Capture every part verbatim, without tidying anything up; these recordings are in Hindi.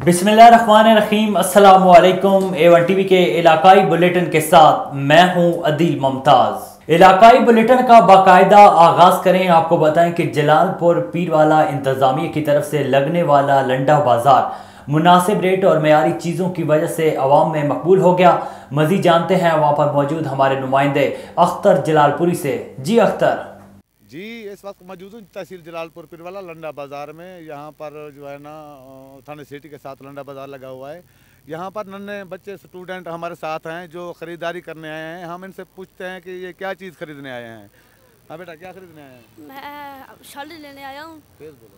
बिस्मिल्लाहिर्रहमानिर्रहीम, अस्सलामु अलैकुम। ए वन टीवी के इलाकाई बुलेटिन के साथ मैं हूं अदील मुमताज। इलाकाई बुलेटिन का बाकायदा आगाज करें। आपको बताएं कि जलालपुर पीरवाला इंतजामिया की तरफ से लगने वाला लंडा बाजार मुनासिब रेट और मयारी चीज़ों की वजह से अवाम में मकबूल हो गया। मज़ीद जानते हैं वहाँ पर मौजूद हमारे नुमाइंदे अख्तर जलालपुरी से। जी अख्तर। जी, इस वक्त मौजूद हूँ तहसील जलालपुर पीरवाला लंडा बाज़ार में। यहाँ पर जो है ना थाने सिटी के साथ लंडा बाज़ार लगा हुआ है। यहाँ पर नन्हे बच्चे स्टूडेंट हमारे साथ हैं जो ख़रीदारी करने आए हैं। हम इनसे पूछते हैं कि ये क्या चीज़ खरीदने आए हैं। हाँ बेटा, क्या खरीदने आए हैं? मैं शर्ट लेने आया हूँ। तेज़ बोलो।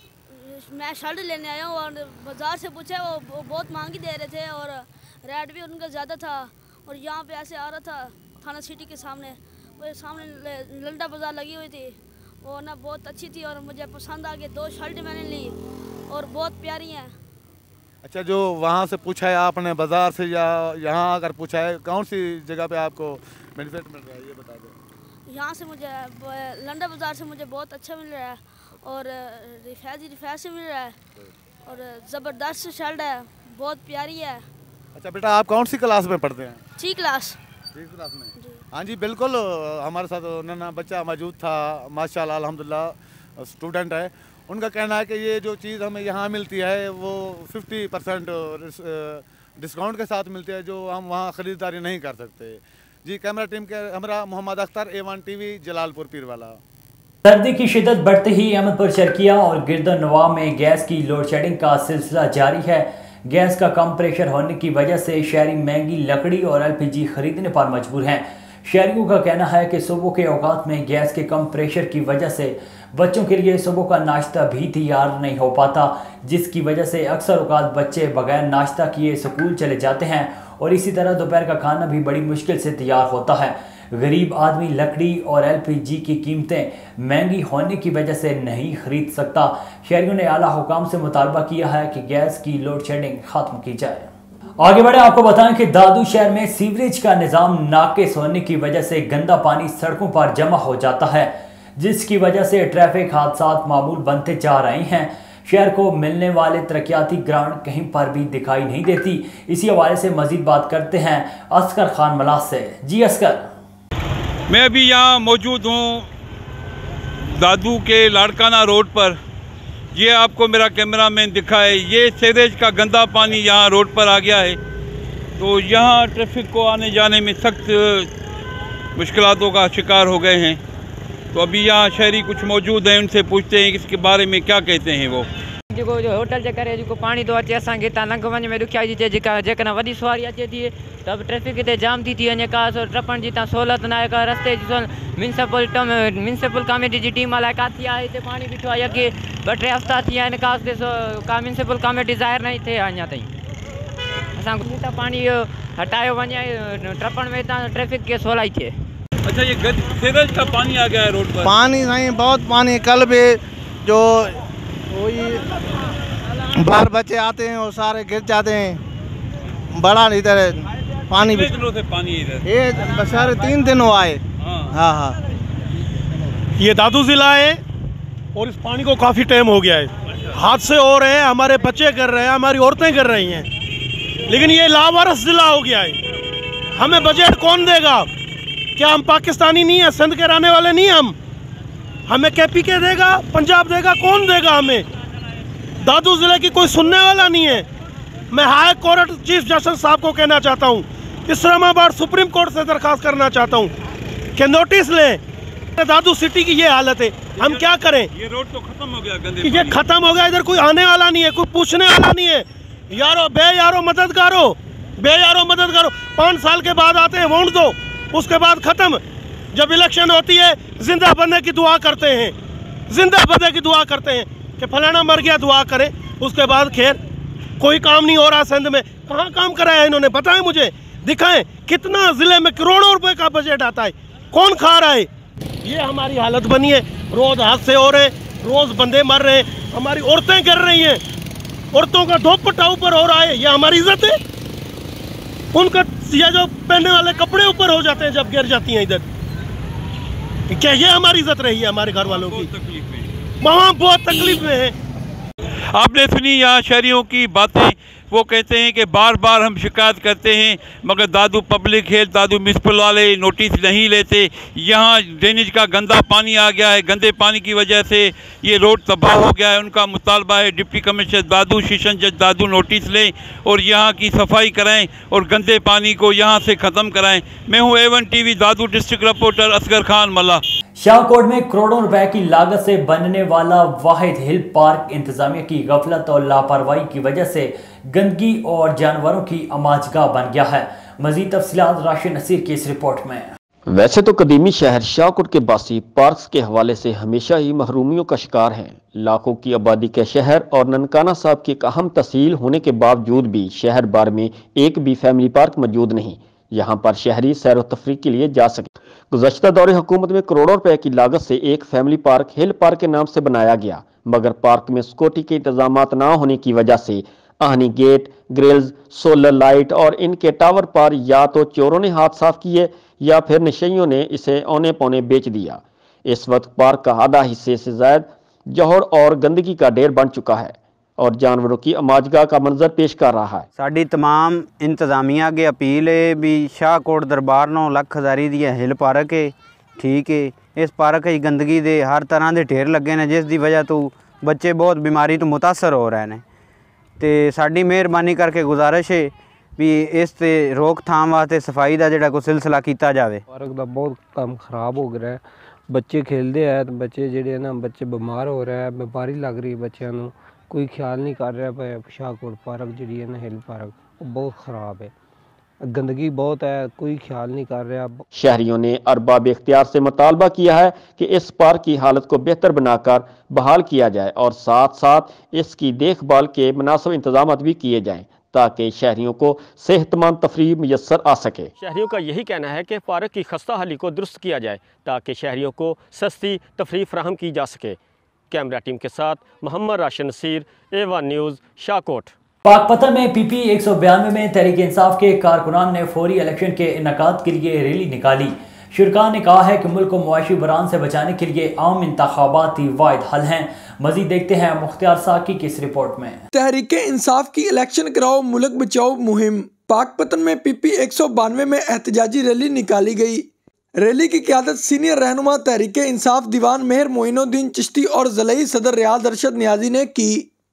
मैं शर्ट लेने आया हूँ और बाज़ार से पूछा, वो बहुत महंगी दे रहे थे और रेट भी उनका ज़्यादा था। और यहाँ पे ऐसे आ रहा था थाना सिटी के सामने, वो सामने लंडा बाज़ार लगी हुई थी, वो ना बहुत अच्छी थी और मुझे पसंद आ गई। दो शर्ट मैंने ली और बहुत प्यारी हैं। अच्छा, जो वहाँ से पूछा है आपने बाज़ार से या यहाँ अगर पूछा है, कौन सी जगह पे आपको बेनिफिट मिल रहा है ये बता दो। यहाँ से मुझे लंडा बाज़ार से मुझे बहुत अच्छा मिल रहा है और रिफाजी रिफाज से मिल रहा है और ज़बरदस्त शर्ट है, बहुत प्यारी है। अच्छा बेटा, आप कौन सी क्लास में पढ़ते हैं? सी क्लास। सी क्लास में? हाँ जी, बिल्कुल। हमारे साथ नन्हा बच्चा मौजूद था, माशाल्लाह अल्हम्दुलिल्लाह स्टूडेंट है। उनका कहना है कि ये जो चीज़ हमें यहाँ मिलती है वो फिफ्टी परसेंट डिस्काउंट के साथ मिलती है, जो हम वहाँ ख़रीदारी नहीं कर सकते। जी, कैमरा टीम के हमरा Mohammad Akhtar, A one T V Jalalpur Pirwala. सर्दी की शिद्दत बढ़ते ही अहमदपुर शर्किया और गिरदनवा में गैस की लोड शेडिंग का सिलसिला जारी है। गैस का कम प्रेशर होने की वजह से शहरी महंगी लकड़ी और एल पी जी खरीदने पर मजबूर हैं। शहरियों का कहना है कि सुबह के औकात में गैस के कम प्रेशर की वजह से बच्चों के लिए सुबह का नाश्ता भी तैयार नहीं हो पाता, जिसकी वजह से अक्सर औकात बच्चे बगैर नाश्ता किए स्कूल चले जाते हैं और इसी तरह दोपहर का खाना भी बड़ी मुश्किल से तैयार होता है। गरीब आदमी लकड़ी और एल पी जी की कीमतें महंगी होने की वजह से नहीं खरीद सकता। शहरियों ने आला हुकाम से मुतालबा किया है कि गैस की लोड शेडिंग खत्म की जाए। आगे बढ़े, आपको बताएं कि दादू शहर में सीवरेज का निज़ाम नाकिस होने की वजह से गंदा पानी सड़कों पर जमा हो जाता है, जिसकी वजह से ट्रैफिक हादसात मामूल बनते जा रहे हैं। शहर को मिलने वाले तरक्याती ग्राउंड कहीं पर भी दिखाई नहीं देती। इसी हवाले से मजीद बात करते हैं अस्कर खान मलास से। जी अस्कर। मैं अभी यहाँ मौजूद हूँ दादू के लाड़काना रोड पर। ये आपको मेरा कैमरा मैन दिखाए, ये सीवरेज का गंदा पानी यहाँ रोड पर आ गया है, तो यहाँ ट्रैफिक को आने जाने में सख्त मुश्किलातों का शिकार हो गए हैं। तो अभी यहाँ शहरी कुछ मौजूद हैं, उनसे पूछते हैं कि इसके बारे में क्या कहते हैं वो। जो जो होटल जे करे जो पानी तो अचे असांखे हितां लंघ वञ में ॾुखियाई थी जेका जेकॾहिं वॾी सवारी अचे थी त बि ट्रैफिक हिते जाम थी थी वञे। का टपण जी हितां सहूलियत न आहे, का रस्ते जी म्यूनसिपल म्यूनसिपल कमेटी जी टीम अलाए काथी आहे, हिते पाणी बीठो आहे। अॻे ॿ टे हफ़्ता थी विया आहिनि, का का म्यूनसिपल कमेटी ज़ाहिर न थिए अञा ताईं। असां त पाणी हटायो वञे टपण में हितां ट्रैफिक खे सवलाई थिए। अच्छा, ये सीवरेज का पानी आ गया है रोड पर? पानी नहीं, बहुत पानी। कल भी जो वही बाहर बच्चे आते हैं वो सारे गिर जाते हैं। बड़ा इधर पानी भी दिनों से पानी इधर ये सारे तीन दिन हुआ है। हाँ हाँ, ये दादू जिला है और इस पानी को काफ़ी टाइम हो गया है। हादसे हो रहे हैं, हमारे बच्चे कर रहे हैं, हमारी औरतें कर रही हैं, लेकिन ये लावारिस जिला हो गया है। हमें बजट कौन देगा? क्या हम पाकिस्तानी नहीं है? सिंध के रहने वाले नहीं हम? हमें के पी के देगा, पंजाब देगा, कौन देगा हमें? दादू ज़िले की कोई सुनने वाला नहीं है। मैं हाई कोर्ट चीफ जस्टिस साहब को कहना चाहता हूँ, इस्लामाबाद सुप्रीम कोर्ट से दरख्वास्त करना चाहता हूँ कि नोटिस लें। दादू सिटी की ये हालत है, हम क्या करें? ये रोड तो खत्म हो गया, गंदे ये खत्म हो गया, इधर कोई आने वाला नहीं है, कोई पूछने वाला नहीं है। यारो बे यारो मदद करो, बे यारो मदद करो। पाँच साल के बाद आते हैं वोट दो, उसके बाद खत्म। जब इलेक्शन होती है जिंदा बनने की दुआ करते हैं, जिंदा बनने की दुआ करते हैं कि फलाना मर गया, दुआ करें। उसके बाद खैर कोई काम नहीं हो रहा सिंध में। कहाँ काम कराया इन्होंने? बताएं मुझे, दिखाएं कितना जिले में करोड़ों रुपए का बजट आता है, कौन खा रहा है? ये हमारी हालत बनी है। रोज हादसे हो रहे हैं, रोज बंदे मर रहे हैं, हमारी औरतें कर रही हैं, औरतों का दोपट्टा ऊपर हो रहा है। ये हमारी इज्जत है? उनका ये जो पहनने वाले कपड़े ऊपर हो जाते हैं जब गिर जाती हैं इधर, क्या ये हमारी इज्जत रही है? हमारे घर वालों की वहाँ बहुत तकलीफ में है। आपने सुनी यहाँ शहरियों की बातें। वो कहते हैं कि बार बार हम शिकायत करते हैं मगर Dadu public health, Dadu municipal वाले नोटिस नहीं लेते। यहाँ ड्रेनेज का गंदा पानी आ गया है, गंदे पानी की वजह से ये रोड तबाह हो गया है। उनका मुतालबा है डिप्टी कमिश्नर दादू, सेशन जज दादू नोटिस लें और यहाँ की सफाई कराएं और गंदे पानी को यहाँ से ख़त्म कराएं। मैं हूँ A one TV Dadu district reporter Asghar Khan Malla. Shahkot में करोड़ों रुपए की लागत से बनने वाला वाहिद हिल पार्क इंतजामिया की गफलत और लापरवाही की वजह से गंदगी और जानवरों की अमाजगाह बन गया है। मजीद तफसीलात राशिद नसीर की इस रिपोर्ट में। वैसे तो कदीमी शहर शाहकोट के बासी पार्क्स के हवाले से हमेशा ही महरूमियों का शिकार हैं। लाखों की आबादी के शहर और ननकाना साहब की एक अहम तहसील होने के बावजूद भी शहर भर में एक भी फैमिली पार्क मौजूद नहीं, यहाँ पर शहरी सैर व तफरीह के लिए जा सके। गुज़श्ता दौरे हुकूमत में करोड़ों रुपए की लागत से एक फैमिली पार्क हिल पार्क के नाम से बनाया गया, मगर पार्क में सिक्योरिटी के इंतजाम न होने की वजह से आहनी गेट, ग्रिल्स, सोलर लाइट और इनके टावर पर या तो चोरों ने हाथ साफ किए या फिर नशेइयों ने इसे औने पौने बेच दिया। इस वक्त पार्क का आधा हिस्से से ज्यादा जौहर और गंदगी का ढेर बन चुका है और जानवरों की अमाजगाह का मंजर पेश कर रहा है। साड़ी तमाम इंतजामिया अगे अपील है भी शाहकोट दरबार नौ लख हज़ारी दी हिल पार्क है, ठीक है। इस पार्क की गंदगी दे हर तरह के ढेर लगे ने, जिस दी वजह तो बच्चे बहुत बीमारी तो मुतासर हो रहे हैं। तो साड़ी मेहरबानी करके गुजारिश है भी इस ते रोकथाम वास्ते सफाई का जोड़ा कोई सिलसिला किया जाए। पार्क का बहुत काम खराब हो गया है, बच्चे खेलते हैं तो बच्चे जेडे ना बच्चे बीमार हो रहे हैं, बीमारी लग रही है बच्चों को, कोई ख्याल नहीं कर रहा है। शाहकोट पार्क जी है ना हिल पार्क वो बहुत ख़राब है, गंदगी बहुत है, कोई ख्याल नहीं कर रहा। शहरियों ने अरबाब इख्तियार से मुतालबा किया है कि इस पार्क की हालत को बेहतर बनाकर बहाल किया जाए और साथ साथ इसकी देखभाल के मुनासिब इंतजाम भी किए जाएँ ताकि शहरियों को सेहतमंद तफरीह मुयस्सर आ सके। शहरियों का यही कहना है कि पार्क की खस्ता हाली को दुरुस्त किया जाए ताकि शहरियों को सस्ती तफरीह फराहम की जा सके। कैमरा टीम के साथ Mohammad Rashid Naseer, A one news, Shahkot. Pakpattan में पी पी एक सौ बयानवे में तहरीक इंसाफ के कारकुनान ने फौरी इलेक्शन के इनकाद के लिए रैली निकाली। शुरका ने कहा है कि मुल्क को मुआशी बहरान से बचाने के लिए आम इंतखाबात ही वाहिद हल हैं। मजीद देखते हैं मुख्तियार साकी की इस रिपोर्ट में। तहरीक इंसाफ की इलेक्शन कराओ मुल्क बचाओ मुहिम। पाकपतन में पी पी एक सौ बानवे में एहतजाजी रैली निकाली गई। रैली की क़यादत सीनियर रहनुमा तहरीक इंसाफ दीवान मेहर मोइनुद्दीन चिश्ती और ज़लई सदर रियाज अरशद नियाजी ने की।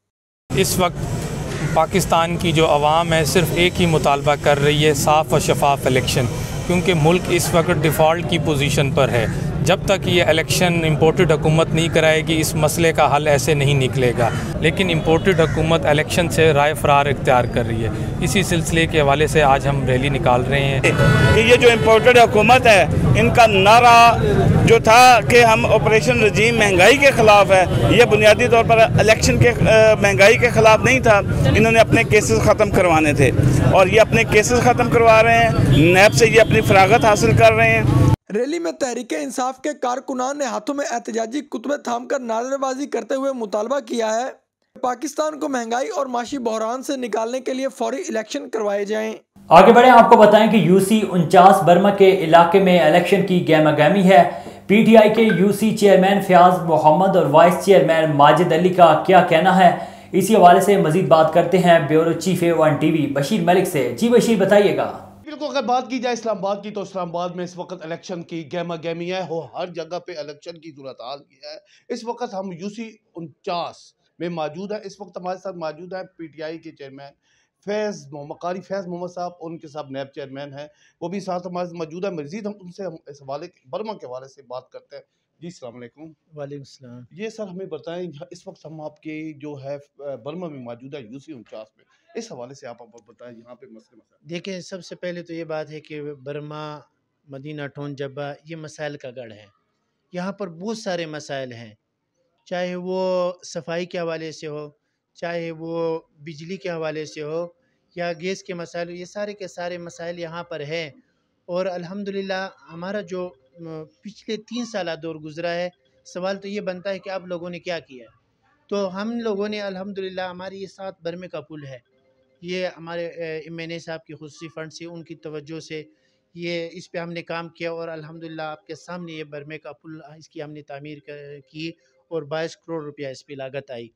इस वक्त पाकिस्तान की जो अवाम है सिर्फ एक ही मुतालबा कर रही है, साफ़ और शफाफ इलेक्शन, क्योंकि मुल्क इस वक्त डिफ़ॉल्ट की पोजीशन पर है। जब तक ये इलेक्शन इम्पोर्टेड हुकूमत नहीं कराएगी इस मसले का हल ऐसे नहीं निकलेगा। लेकिन इम्पोर्टेड हुकूमत इलेक्शन से राय फरार इख्तियार कर रही है। इसी सिलसिले के हवाले से आज हम रैली निकाल रहे हैं कि ये जो इम्पोर्टेड हुकूमत है इनका नारा जो था कि हम ऑपरेशन रजीम महंगाई के ख़िलाफ़ है, ये बुनियादी तौर पर इलेक्शन के महंगाई के ख़िलाफ़ नहीं था। इन्होंने अपने केसेस ख़त्म करवाने थे और ये अपने केसेस ख़त्म करवा रहे हैं। नैब से ये अपनी फरागत हासिल कर रहे हैं। रैली में तहरीक इंसाफ के कारकुनान ने हाथों में एहतजाजी कुतबे थामकर नारेबाजी करते हुए मुतालबा किया है पाकिस्तान को महंगाई और माशी बहरान से निकालने के लिए फौरी इलेक्शन करवाए जाएं। आगे बढ़े, आपको बताएं कि यूसी उनचास बर्मा के इलाके में इलेक्शन की गहमागहमी है। पीटीआई के यूसी चेयरमैन फयाज मोहम्मद और वाइस चेयरमैन माजिद अली का क्या कहना है, इसी हवाले से मजीद बात करते हैं bureau chief A one TV Bashir Malik से। जी बशीर, बताइएगा। बिल्कुल, अगर बात की जाए इस्लामाबाद की तो इस्लामाबाद में इस वक्त इलेक्शन की गहमा गहमी है, हो हर जगह पे इलेक्शन की सूरत हाल की है। इस वक्त हम यूसी उनचास में मौजूद है। इस वक्त हमारे साथ मौजूद है पीटीआई के चेयरमैन फैज़ मोहम्मद कारी फैज़ मोहम्मद साहब, उनके साथ नैब चेयरमैन है, वो भी साथ हमारे मौजूद है। मज़ीद हम उनसे हम इस हवाले बर्मा के हवाले से बात करते हैं। जी अस्सलाम वालेकुम। वालेकुम सलाम। ये सर हमें बताएं, इस वक्त हम आपके जो है बर्मा में मौजूद है यूसी उनचास में, इस हवाले से आप बताएं यहाँ पे मसले मसाइल। देखिए, सबसे पहले तो ये बात है कि बर्मा, मदीना, टोन जब्बा ये मसाइल का गढ़ है। यहाँ पर बहुत सारे मसाइल हैं, चाहे वो सफाई के हवाले से हो, चाहे वो बिजली के हवाले से हो या गैस के मसाइल, ये सारे के सारे मसाइल यहाँ पर हैं। और अल्हम्दुलिल्लाह हमारा जो पिछले तीन साल दौर गुज़रा है, सवाल तो ये बनता है कि आप लोगों ने क्या किया। तो हम लोगों ने अल्हम्दुलिल्लाह, हमारी ये सात बर्मे का पुल है, ये हमारे एम एन ए साहब की खुसूसी फ़ंड से, उनकी तवज्जो से ये इस पे हमने काम किया और अल्हम्दुलिल्लाह आपके सामने ये बर्मे का पुल, इसकी हमने तामीर की और बाईस करोड़ रुपया इस पर लागत आई।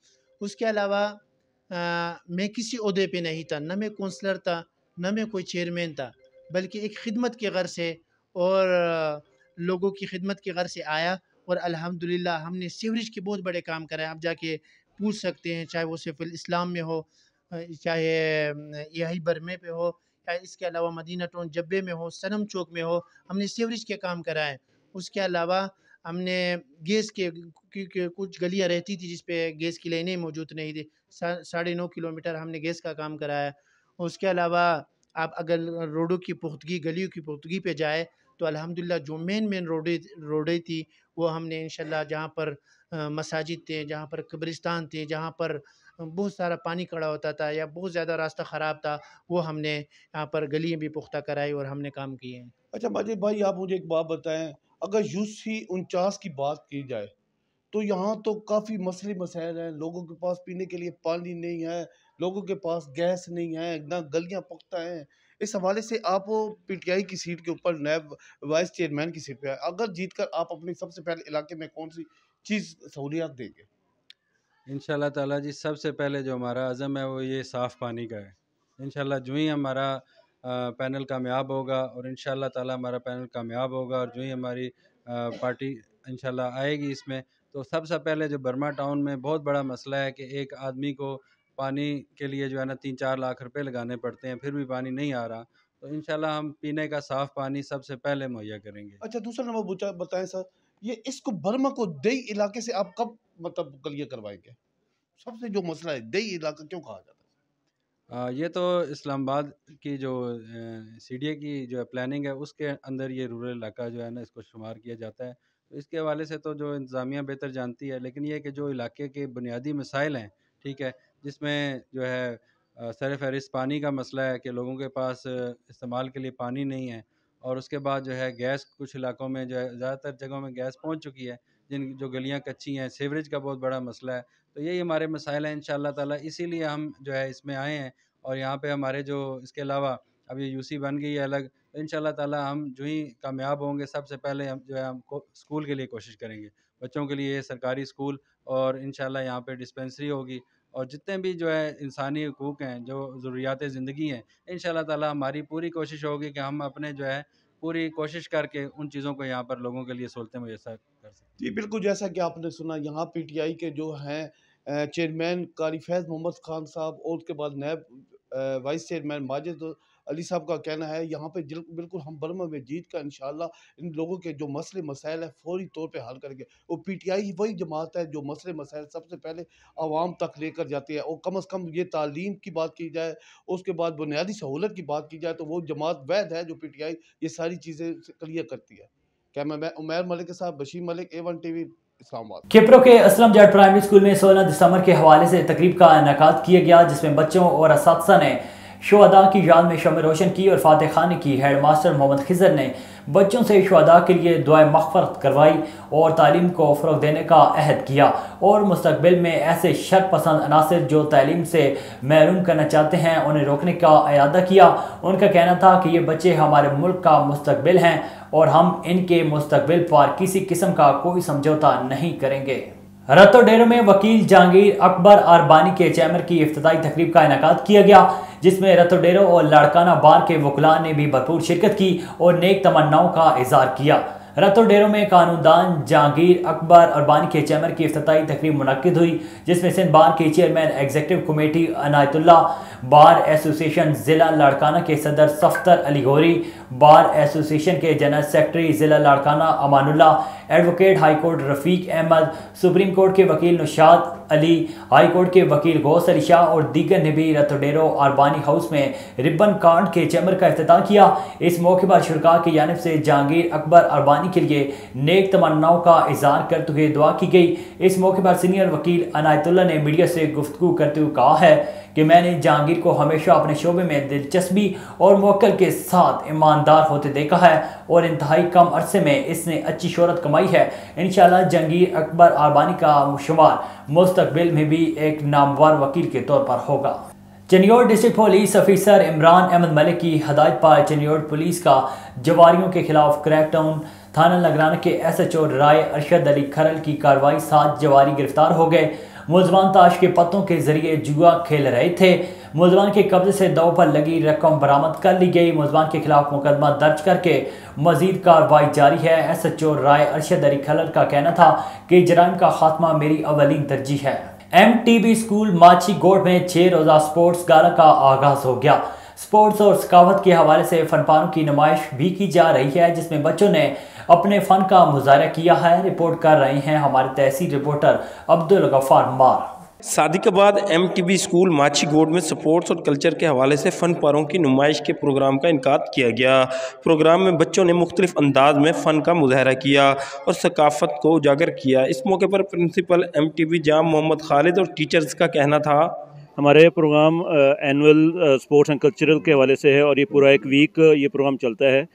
उसके अलावा मैं किसी ओहदे पे नहीं था, न मैं कौंसलर था, न मैं कोई चेयरमैन था, बल्कि एक खिदमत के गर से और लोगों की खिदमत के गर से आया और अल्हम्दुलिल्लाह हमने सीवरेज के बहुत बड़े काम कराए। आप जाके पूछ सकते हैं, चाहे वो सैफुल इस्लाम में हो, चाहे यही बरमे पे हो, चाहे इसके अलावा मदीना टाउन जब्बे में हो, सनम चौक में हो, हमने सीवरेज के काम कराए। उसके अलावा हमने गैस के क्योंकि कुछ गलियाँ रहती थी जिस पे गैस की लाइनें मौजूद नहीं थी, सा, साढ़े नौ किलोमीटर हमने गैस का काम कराया। उसके अलावा आप अगर रोडों की पुख्तगी, गलियों की पुख्तगी पे जाए तो अल्हम्दुलिल्लाह जो मेन मेन रोडें रोडें थी वो हमने इंशाल्लाह, जहाँ पर मसाजिद थे, जहाँ पर कब्रिस्तान थे, जहाँ पर बहुत सारा पानी खड़ा होता था या बहुत ज़्यादा रास्ता ख़राब था, वो हमने यहाँ पर गलियाँ भी पुख्ता कराई और हमने काम किए हैं। अच्छा माजिद भाई, आप मुझे एक बात बताएं, अगर यूसी उनचास की बात की जाए तो यहाँ तो काफ़ी मसले मसाइल हैं। लोगों के पास पीने के लिए पानी नहीं है, लोगों के पास गैस नहीं है, ना गलियाँ पुख्ता हैं। इस हवाले से आप पीटीआई की सीट के ऊपर नैब वाइस चेयरमैन की सीट पे आए, अगर जीतकर आप अपने सबसे पहले इलाके में कौन सी चीज़ सहूलियात देंगे? इंशाल्लाह ताला जी, सबसे पहले जो हमारा अज़म है वो ये साफ़ पानी का है। इंशाल्लाह जो ही हमारा पैनल कामयाब होगा और इंशाल्लाह ताला हमारा पैनल कामयाब होगा और जो ही हमारी आ, पार्टी इंशाल्लाह आएगी इसमें, तो सबसे पहले जो बर्मा टाउन में बहुत बड़ा मसला है कि एक आदमी को पानी के लिए जो है ना तीन चार लाख रुपए लगाने पड़ते हैं, फिर भी पानी नहीं आ रहा। तो इंशाल्लाह हम पीने का साफ़ पानी सबसे पहले मुहैया करेंगे। अच्छा, दूसरा नंबर बताएं सर, ये इसको बर्मा को दई इलाके से आप कब मतलब गलियाँ करवाएंगे? सबसे जो मसला है, दई इलाका क्यों कहा जाता है? आ, ये तो इस्लामाबाद की जो सी डी ए की जो प्लानिंग है उसके अंदर ये रूरल इलाका जो है ना इसको शुमार किया जाता है। तो इसके हवाले से तो जो इंतज़ामिया बेहतर जानती है, लेकिन ये कि जो इलाके के बुनियादी मसाइल हैं, ठीक है, जिसमें जो है सर फहरिस्त पानी का मसला है कि लोगों के पास इस्तेमाल के लिए पानी नहीं है, और उसके बाद जो है गैस, कुछ इलाकों में जो है ज़्यादातर जगहों में गैस पहुँच चुकी है, जिन जो गलियाँ कच्ची हैं, सीवरेज का बहुत बड़ा मसला है। तो यही हमारे मसाइल हैं इंशाअल्लाह ताला, इसीलिए हम जो है इसमें आए हैं। और यहाँ पे हमारे जो इसके अलावा अब ये यूसी बन गई है अलग, तो इंशाअल्लाह ताला हम जो ही कामयाब होंगे सबसे पहले हम जो है हम स्कूल के लिए कोशिश करेंगे, बच्चों के लिए सरकारी स्कूल, और इंशाअल्लाह यहाँ पे डिस्पेंसरी होगी, और जितने भी जो है इंसानी हकूक़ हैं, जो ज़रूरियात ज़िंदगी हैं, इंशाअल्लाह ताला हमारी पूरी कोशिश होगी कि हम अपने जो है पूरी कोशिश करके उन चीज़ों को यहाँ पर लोगों के लिए सहूलतें मुयस्सर कर सकें। जी बिल्कुल, जैसा कि आपने सुना, यहाँ पीटीआई के जो हैं चेयरमैन कारी फैज़ मोहम्मद खान साहब और उसके बाद नैब वाइस चेयरमैन माजिद अली साहब का कहना है यहाँ पे बिल्कुल हम बर्मा में जीत का इंशाल्लाह इन लोगों के जो मसले मसाइल है फौरी तौर पे हल करेंगे। वो पीटीआई वही जमात है जो मसले मसाइल सबसे पहले आवाम तक लेकर जाती है, और कम अज़ कम ये तालीम की बात की जाए, उसके बाद बुनियादी सहूलत की बात की जाए, तो वो जमात वैद है जो पीटीआई ये सारी चीज़ें क्लियर करती है। कैमरा मैन उमैर मलिक के साथ Bashir Malik, A one TV, Islamabad. Khipro के असलम जट प्राइमरी स्कूल में सोलह दिसंबर के हवाले से तकरीब का इनेकाद किया गया, जिसमें बच्चों और असातिज़ा ने शुहदा की याद में शम्म रोशन की और फातह खानी की। हेड मास्टर मोहम्मद खिजर ने बच्चों से शुहदा के लिए दुआए मग़फ़रत करवाई और तालीम को फ़रोग़ देने का अहद किया, और मुस्तक़बिल में ऐसे शर पसंद अनासर जो तालीम से महरूम करना चाहते हैं उन्हें रोकने का इरादा किया। उनका कहना था कि ये बच्चे हमारे मुल्क का मुस्तक़बिल हैं और हम इनके मुस्तक़बिल पर किसी किस्म का कोई समझौता नहीं करेंगे। रतोडेरो में वकील जहांगीर अकबर अरबानी के चैम्बर की इफ्तिताई तकरीब का इनेकाद किया गया, जिसमें रतोडेरो और लाड़काना बार के वकला ने भी भरपूर शिरकत की और नेक तमन्नाओं का इज़हार किया। रतोडेरो में कानूनदान जहांगीर अकबर अरबानी के चैम्बर की इफ्तिताई तकरीब मुनक्किद हुई, जिसमें सिंध बार के chairman executive committee Inayatullah, bar association ज़िला लाड़काना के सदर सफ्तर अली गौरी, बार एसोसिएशन के जनरल सेक्रेटरी ज़िला Larkana Amanullah, advocate high court Rafiq Ahmad, supreme court के वकील नुशाद अली, हाई कोर्ट के वकील गौस अली शाह और दीगर ने भी रतोडेरो अरबानी हाउस में रिबन काट के चैम्बर का इफ्तिताह किया। इस मौके पर शुरका की जानिब से जहांगीर अकबर अरबानी के लिए नेक तमन्नाओं का इज़हार करते हुए दुआ की गई। इस मौके पर सीनियर वकील अनायतुल्ला ने मीडिया से गुफ्तगू करते हुए कहा है कि मैंने जहांगीर को हमेशा अपने शोबे में दिलचस्पी और मौक्कल के साथ ईमानदार होते देखा है और इंतहाई कम अरसे में इसने अच्छी शोहरत कमाई है। इंशाअल्लाह जहांगीर अकबर अरबानी का शुमार मुस्तकबिल में भी एक नामवर वकील के तौर पर होगा। चनियोट डिस्ट्रिक्ट पुलिस अफसर इमरान अहमद मलिक की हदायत पर चनियोट पुलिस का जवारियों के खिलाफ क्रैकडाउन, थाना नगराना के S H O Rai Arshad Ali Kharal की कार्रवाई, सात जवारी गिरफ्तार हो गए। मुलजमान ताश के पत्तों के जरिए जुआ खेल रहे थे। मुलजमान के कब्जे से दो पर लगी रकम बरामद कर ली गई। मुलजमान के खिलाफ मुकदमा दर्ज करके मजीद कार्रवाई जारी है। S H O Rai Arshad Ali Kharal का कहना था कि जराइम का खात्मा मेरी अवलीन तरजीह है। एम टी बी स्कूल माची गोड़ में छह रोजा स्पोर्ट्स गाला का आगाज हो गया। स्पोर्ट्स और सकावत के हवाले से फनपारों की नुमाइश भी की जा रही है, जिसमें बच्चों ने अपने फन का मुजाहरा किया है। रिपोर्ट कर रहे हैं हमारे तहसील रिपोर्टर अब्दुल गफ्फार मार। शादी के बाद एम टी बी स्कूल माची गोड में स्पोर्ट्स और कल्चर के हवाले से फ़न पारों की नुमाइश के प्रोग्राम का इनकाद किया गया। प्रोग्राम में बच्चों ने मुख्तलिफ अंदाज में फ़न का मुजाहरा किया और सकाफ़त को उजागर किया। इस मौके पर principal M T B Jam Mohammad Khalid और टीचर्स का कहना था, हमारे program annual sports and cultural के हवाले से है और ये पूरा एक वीक ये प्रोग्राम चलता है।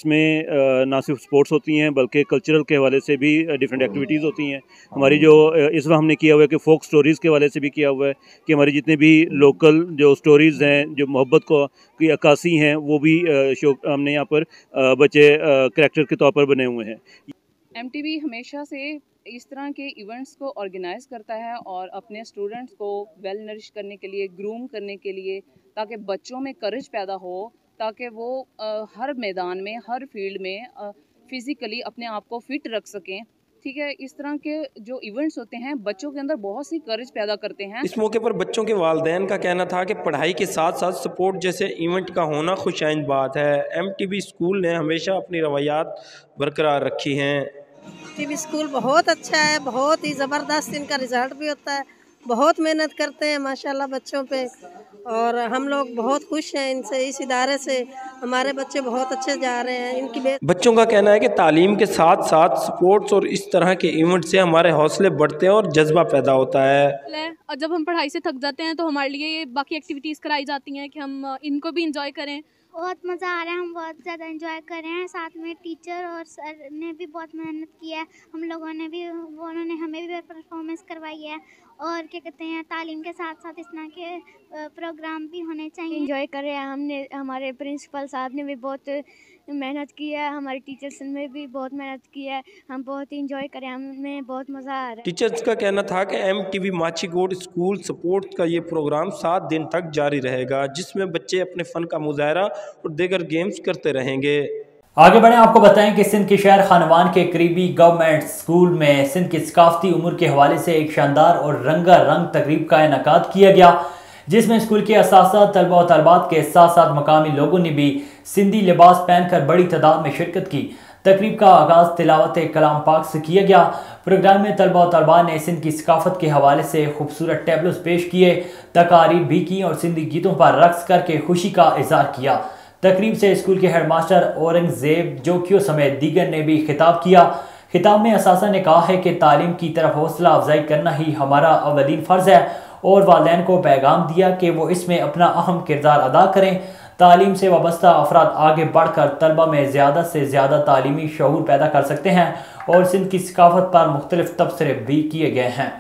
इसमें ना सिर्फ स्पोर्ट्स होती हैं बल्कि कल्चरल के हवाले से भी डिफरेंट एक्टिविटीज़ होती हैं। हमारी जो इस बार हमने किया हुआ है कि फोक स्टोरीज़ के हवाले से भी किया हुआ है कि हमारी जितने भी लोकल जो स्टोरीज़ हैं, जो मोहब्बत को की अक्कासी हैं, वो भी शो हमने यहाँ पर बच्चे करैक्टर के तौर पर बने हुए हैं। एम टी बी हमेशा से इस तरह के इवेंट्स को ऑर्गेनाइज़ करता है और अपने स्टूडेंट्स को वेल नरिश करने के लिए, ग्रूम करने के लिए, ताकि बच्चों में करेज पैदा हो, ताकि वो आ, हर मैदान में, हर फील्ड में फ़िज़िकली अपने आप को फिट रख सकें। ठीक है, इस तरह के जो इवेंट्स होते हैं बच्चों के अंदर बहुत सी करेज पैदा करते हैं। इस मौके पर बच्चों के वालिदैन का कहना था कि पढ़ाई के साथ साथ स्पोर्ट जैसे इवेंट का होना खुशाइंद बात है। एम टी बी स्कूल ने हमेशा अपनी रवैयात बरकरार रखी हैं। टी बी स्कूल बहुत अच्छा है, बहुत ही ज़बरदस्त इनका रिज़ल्ट भी होता है, बहुत मेहनत करते हैं माशाल्लाह बच्चों पे और हम लोग बहुत खुश हैं इनसे, इस इदारे से हमारे बच्चे बहुत अच्छे जा रहे हैं। इनकी बच्चों का कहना है कि तालीम के साथ साथ स्पोर्ट्स और इस तरह के इवेंट से हमारे हौसले बढ़ते हैं और जज्बा पैदा होता है। और जब हम पढ़ाई से थक जाते हैं तो हमारे लिए ये बाकी एक्टिविटीज़ कराई जाती हैं कि हम इनको भी इंजॉय करें। बहुत मज़ा आ रहा है, हम बहुत ज़्यादा एंजॉय कर रहे हैं। साथ में टीचर और सर ने भी बहुत मेहनत की है, हम लोगों ने भी, वो उन्होंने हमें भी परफॉर्मेंस करवाई है। और क्या कहते हैं, तालीम के साथ साथ इस तरह के प्रोग्राम भी होने चाहिए। एंजॉय कर रहे हैं हमने, हमारे प्रिंसिपल साहब ने भी बहुत मेहनत की है, हमारे टीचर्स ने भी बहुत मेहनत की है, हम बहुत इंजॉय करें, हमें बहुत मज़ा आ रहा है। टीचर्स का कहना था कि एम टी बी माची गोड स्कूल स्पोर्ट्स का ये प्रोग्राम सात दिन तक जारी रहेगा, जिसमें बच्चे अपने फ़न का मुजाहरा और दीगर गेम्स करते रहेंगे। आगे बढ़े, आपको बताएं कि सिंध के शहर खानवान के करीबी गवर्नमेंट स्कूल में सिंध की सकाफती उम्र के हवाले से एक शानदार और रंगा रंग तकरीब का इनेकाद किया गया, जिसमें स्कूल के असातिज़ा, तलबा और तलबात के साथ साथ मकामी लोगों ने भी सिंधी लिबास पहनकर बड़ी तादाद में शिरकत की। तकरीब का आगाज़ तिलावत कलाम पाक से किया गया। प्रोग्राम में तलबा और तलबा ने सिंध की सकाफत के हवाले से खूबसूरत टैबलोस पेश किए, तकारीर भी की और सिंधी गीतों पर रक्स करके खुशी का इजहार किया। तकरीब से स्कूल के हेडमास्टर औरंगजेब जोकियो समेत दीगर ने भी खिताब किया। खिताब में असासा ने कहा है कि तालीम की तरफ हौसला अफजाई करना ही हमारा अवलीन फ़र्ज़ है और वालिदैन को पैगाम दिया कि वो इसमें अपना अहम किरदार अदा करें। तालीम से वाबस्ता अफराद आगे बढ़कर तलबा में ज़्यादा से ज़्यादा तालीमी शऊर पैदा कर सकते हैं और सिंध की सकाफत पर मुख्तलिफ तबसरे भी किए गए हैं।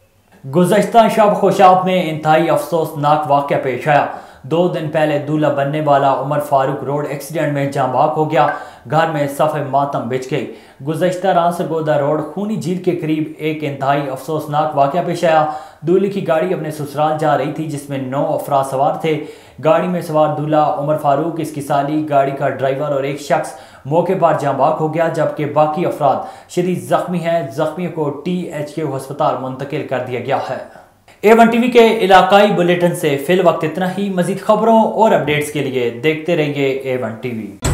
गुज़श्ता शब खुशाब में इंतहाई अफसोसनाक वाक़या पेश आया। दो दिन पहले दूल्हा बनने वाला उमर फारूक रोड एक्सीडेंट में जाँ बाक हो गया। घर में सफ़े मातम बिछ गई। गुज़श्ता रात सरगोदा रोड खूनी झील के करीब एक इंतहाई अफसोसनाक वाक़या पेश आया। दूल्हे की गाड़ी अपने ससुराल जा रही थी, जिसमें नौ अफराद सवार थे। गाड़ी में सवार दूल्हा उमर फारूक, इसकी साली, गाड़ी का ड्राइवर और एक शख्स मौके पर जाँ बाक हो गया, जबकि बाकी अफराद शदीद जख्मी हैं। जख्मियों को टी एच के अस्पताल मुंतकिल कर दिया गया है। ए वन टीवी के इलाकाई बुलेटिन से फिल वक्त इतना ही। मजीद खबरों और अपडेट्स के लिए देखते रहिए ए वन टीवी।